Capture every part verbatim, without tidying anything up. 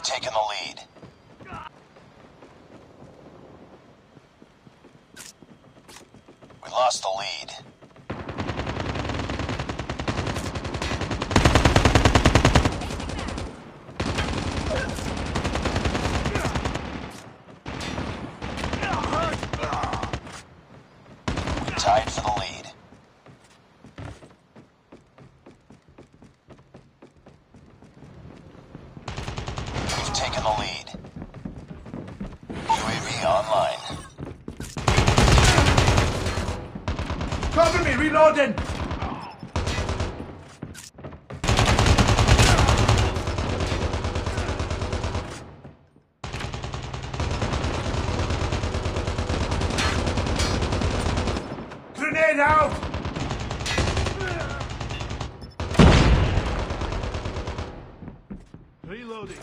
taken the lead. We lost the lead. We tied for the lead. We've taken the lead. U A V online. Cover me, reloading! Grenade out! Reloading.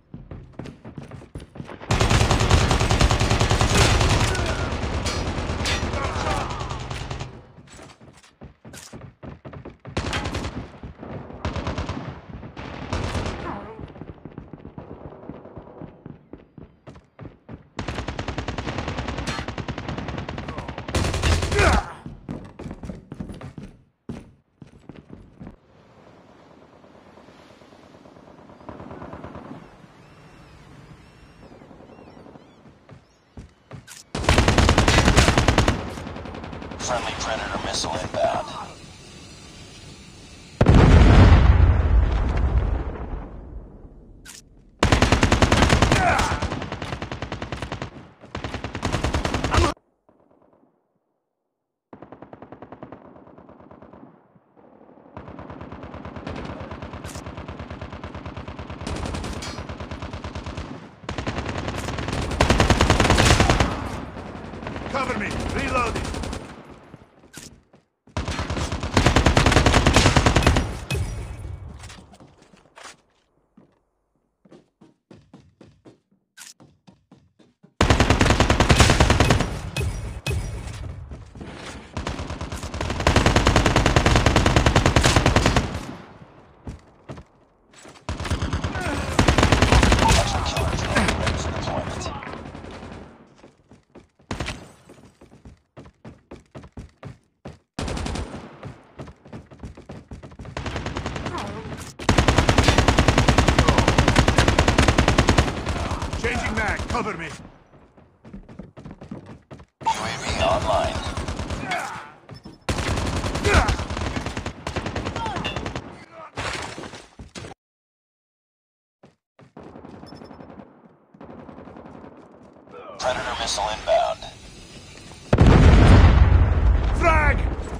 Friendly Predator missile inbound. Cover me, reloading. Changing mag, cover me. U A V online. Predator missile inbound. Frag!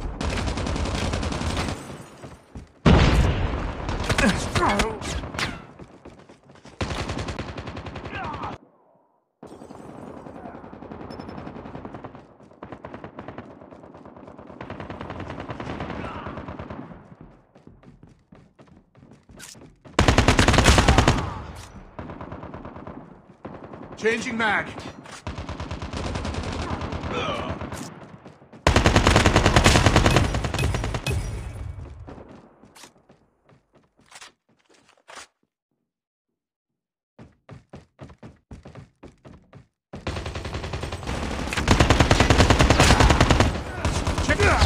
Changing mag. Check it out.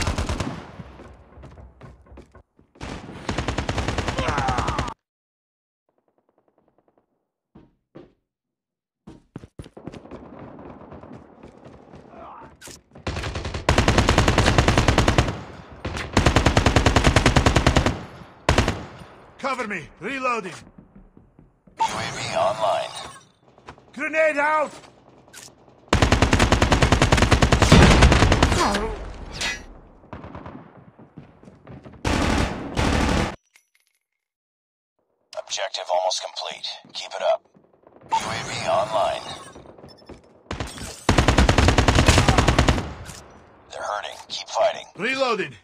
Cover me, reloading. U A V online. Grenade out! Objective almost complete. Keep it up. U A V online. They're hurting. Keep fighting. Reloading.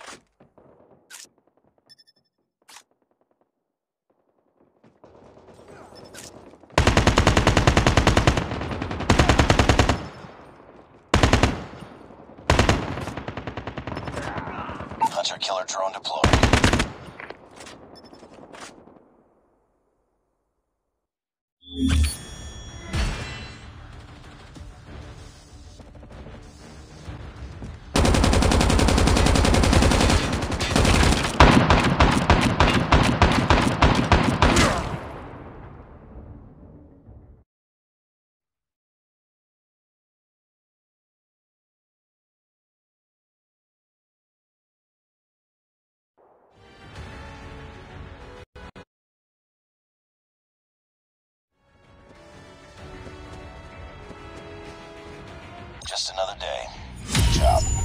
Hunter-killer drone deployed. Just another day. Good job.